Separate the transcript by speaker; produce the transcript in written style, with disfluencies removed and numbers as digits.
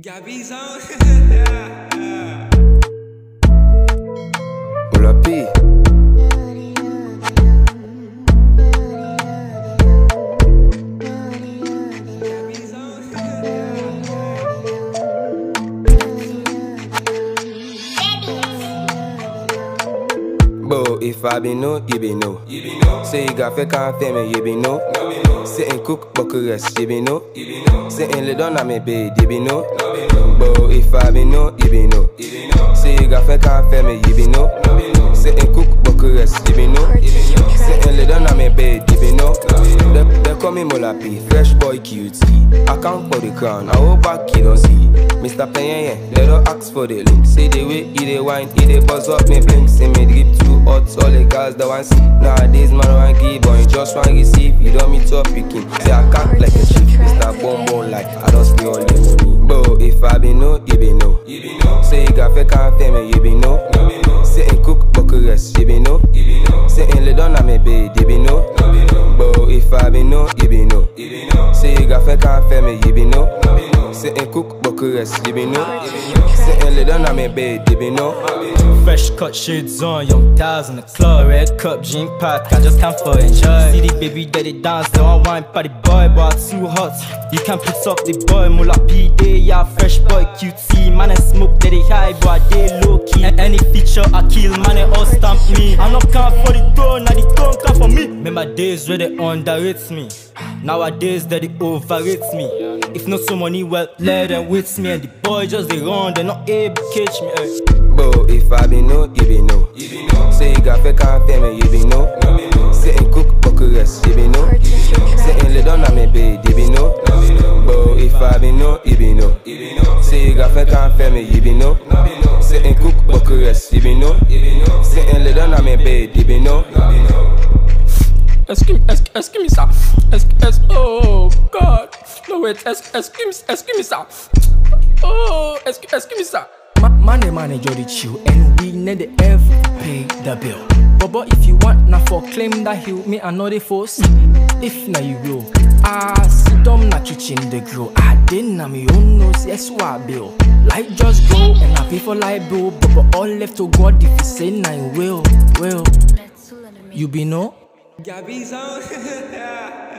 Speaker 1: Gabizøne.
Speaker 2: Pull up P. Bo, if I be no, you be no. Say you got fake and fame, you be no. Sitting cook, buckle rest, you be no. Sitting lay down on me bed, you be no. Bo, if I be no, you be no. Say you got fake and fame, you be no. Sitting cook, buckle rest, you be no. Sitting lay down on me bed, you be no. They call me Molapi, fresh boy cutie. I come for the crown, I hold back, you don't see. Mr. Penyen, they don't ask for the link. Say the way, eat the wine, eat the buzz up, me blink. Say me drip too hot, all the girls that want see. Nowadays, man, want give, but you just want receive. You don't meet up, you can. Say I can't like a chief, Mr. Bonbon like I don't spray all the money. Bro, if I be no, you be no. Say you got fake and fame, you be no. Sitting cook, buckle rest, you be no. Sitting lay down on me bed, you be no. Bro, if I be no, you be no. Say you got fake and fame, you be no. Sitting cook, buckle rest, you be no. Sitting lay down on me bed, you be no.
Speaker 3: Fresh cut shades on, young guys in the club. Red cup, drink pack, I just can't for enjoy. See the baby daddy dance, they want wine party boy, but too hot. You can't put up the boy, Mula P day, yeah, fresh boy, cutie. Man and smoke, they high, but they low key. Any feature I kill, man they all stamp me. I'm not count for the throne, now the throne come for me. Remember days where they underrate me. Nowadays that they overrate me. If not so money, well, let them wait me. And the boy just they run, they not able to catch me.
Speaker 2: Bo, if I be no, you be no. Say you got fake and fame, you be no. Sitting cook, buckle rest, you be no. Sitting lay down on me bed, you be no. Bo, if I be no, you be no. Say you got fake and fame, you be no. Sitting cook, buckle rest, you be no. Sitting lay down on me bed, you be no.
Speaker 4: Excuse me, sir. Oh God. No wait. Excuse me, sir. Oh, excuse me, sir.
Speaker 3: Money, Jody chill, and we need to ever pay the bill. But if you want now for claim that heal me, I know the force. If now you will, sit down na kitchen the grill. Then na me own nose, yes what bill. Like just go and I pay for light bill, but all left to God if you say now you will. You be no.
Speaker 1: Gabizøne.